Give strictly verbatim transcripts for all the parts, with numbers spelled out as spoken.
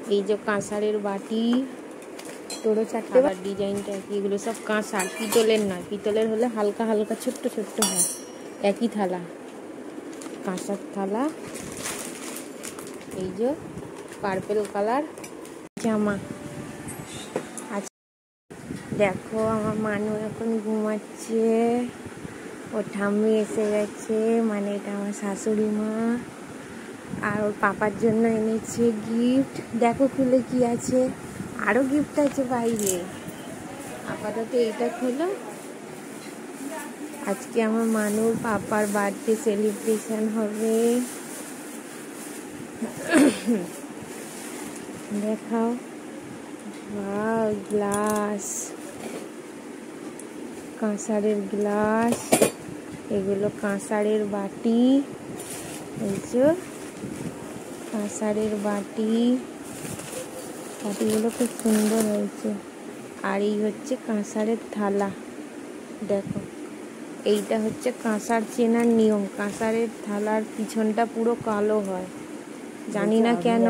এই যে কাঁসারের বাটি, তোরও চারটে ডিজাইনটা কি, এগুলো সব কাঁসার, পিতলের নয়। পিতলের হলে হালকা হালকা ছোট্ট ছোট্ট হয়। একই থালা, কাঁসার থালা। এই যে পার্পেল কালার জামা। আচ্ছা দেখো আমার মানু এখন ঘুমাচ্ছে, ও ঠাম্মি এসে গেছে, মানে এটা আমার শাশুড়ি মা। আর ওর পাপার জন্য এনেছে গিফট। দেখো খুলে কি আছে, আরো গিফট আছে বাইরে। আপাতত এইটা খোলো। আজকে আমার মানুর পাপার বার্থডে সেলিব্রেশন হবে। দেখাও, ওয়াও গ্লাস, কাঁসারের গ্লাস, এগুলো কাঁসারের বাটি। এই যে কাঁসারের বাটি, বাটিগুলো খুব সুন্দর হয়েছে। আর এই হচ্ছে কাঁসারের থালা। দেখো এইটা হচ্ছে কাঁসার চেনার নিয়ম। কাঁসারের থালার পিছনটা পুরো কালো হয়, জানি না কেন।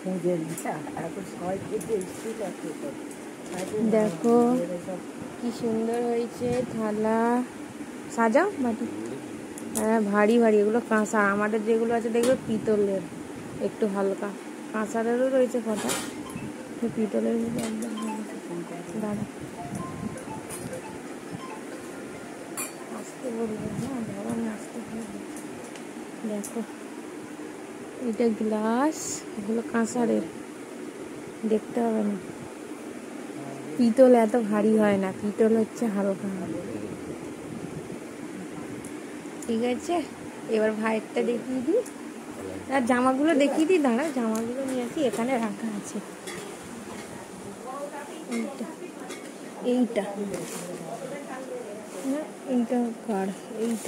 দেখো কি সুন্দর হয়েছে থালা। সাজাও বাটি। হ্যাঁ ভারী ভারী, এগুলো কাঁসার। আমাদের যেগুলো আছে দেখবে পিতলের, একটু হালকা। কাঁসারেরও রয়েছে কটা, পিতলের একদম। দাঁড়া আসতে বলবো, হ্যাঁ ধরো আসতে বলবো। দেখো এটা গ্লাস, এগুলো কাঁসারের, দেখতে হবে না। পিতল এত ভারী হয় না, পিতল হচ্ছে হালকা। ঠিক আছে, এবার ভাইয়েরটা দেখিয়ে দিই। আর জামাগুলো দেখিয়ে দিই, দাঁড়া জামাগুলো নিয়ে আসি, এখানে রাখা আছে। এইটা এইটা না, এইটা কার, এইটা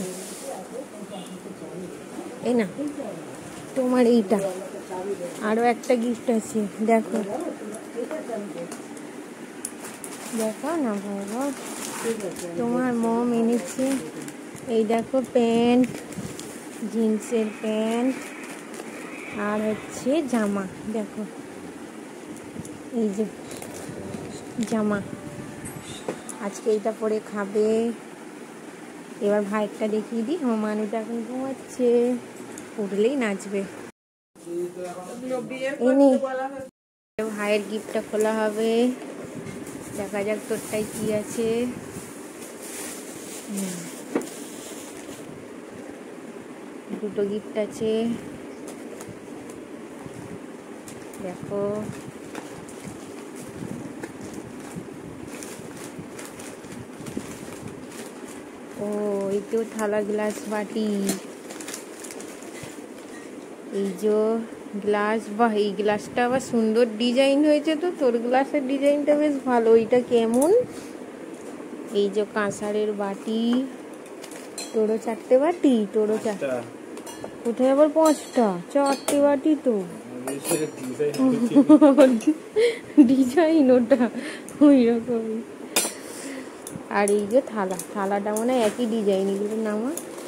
এই না তোমার, এইটা। আরো একটা গিফট আছে, দেখো দেখো না বাবা, তোমার মম এনেছে। এই দেখো প্যান্ট, জিন্সের প্যান্ট, আর হচ্ছে জামা। দেখো এই যে জামা, আজকে এইটা পরে খাবে। এবার ভাইয়েরটা দেখিয়ে দিই। আমার মানুটা এখন ঘুমাচ্ছে, উঠলেই নাচবে। ভাইয়ের গিফটটা খোলা হবে, দেখা যাক তোরটাই কি আছে। দুটো গিফট আছে, দেখো। ও এই তো থালা গ্লাস বাটি, এই যে গ্লাস। বাহ, এই গ্লাসটা আবার সুন্দর ডিজাইন হয়েছে তো। তোর গ্লাসের ডিজাইনটা বেশ ভালো। এইটা কেমন? এই যে কাঁসারের বাটি, তোরও চারটে বাটি, তোরও চারটে। কোথায় আবার পাঁচটা? চারটে বাটি তো। ডিজাইন ওটা ওই রকমই। আর এই যে থালা, থালাটা মানে একই ডিজাইন। এগুলোর নাম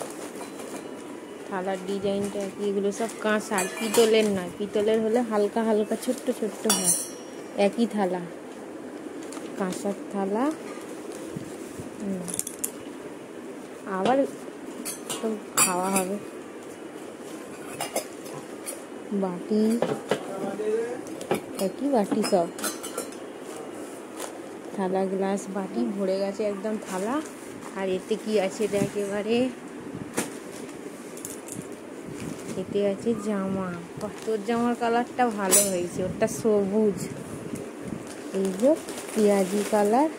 থালার ডিজাইনটা একই। এগুলো সব কাঁসার, পিতলের নয়। পিতলের হলে হালকা হালকা ছোট্ট ছোট্ট হয়। একই থালা, কাঁসার থালা। আবার তো খাওয়া হবে। বাটি, একই বাটি সব। থালা গ্লাস বাটি ভরে গেছে একদম থালা। আর এতে কি আছে দেখ এবারে, এতে আছে জামা। তোর জামার কালারটা ভালো হয়েছে, ওটা সবুজ। এই যে পেঁয়াজি কালার,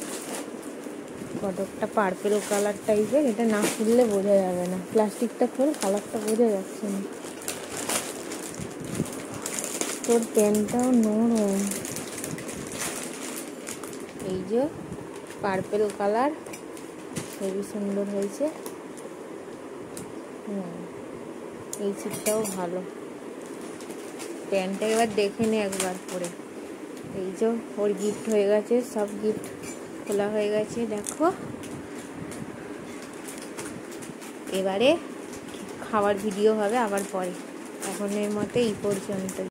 কতকটা পার্পেল কালার টাইপের। এটা না খুললে বোঝা যাবে না, প্লাস্টিকটা খোল, কালারটা বোঝা যাচ্ছে না। তোর প্যান্টটাও নরম। এই যে পার্পেল কালার, খুবই সুন্দর হয়েছে। হুম, এই ছিটটাও ভালো। প্যান্টটা এবার দেখে নে একবার পরে। এই যে ওর গিফট হয়ে গেছে, সব গিফট খোলা হয়ে গেছে। দেখো এবারে খাওয়ার ভিডিও হবে আবার পরে। এখনের মতো এই পর্যন্ত।